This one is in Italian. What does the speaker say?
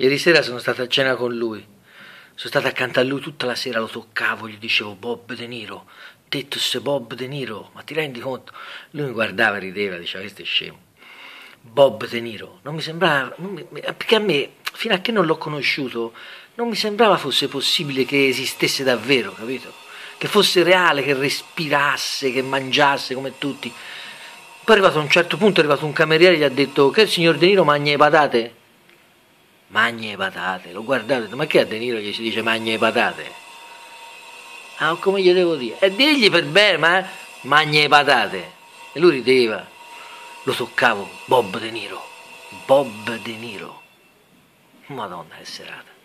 Ieri sera sono stato a cena con lui, sono stato accanto a lui tutta la sera, lo toccavo, gli dicevo Bob De Niro, detto se Bob De Niro, ma ti rendi conto? Lui mi guardava e rideva, diceva questo è scemo. Bob De Niro, non mi sembrava, perché a me, fino a che non l'ho conosciuto, non mi sembrava fosse possibile che esistesse davvero, capito? Che fosse reale, che respirasse, che mangiasse come tutti. Poi è arrivato a un certo punto, è arrivato un cameriere e gli ha detto che il signor De Niro mangia le patate? Magna le patate, l'ho guardato e ho detto ma che a De Niro gli si dice magna le patate? Ah, come gli devo dire? E digli per bene, ma magna le patate. E lui rideva, lo toccavo, Bob De Niro, Bob De Niro. Madonna che serata.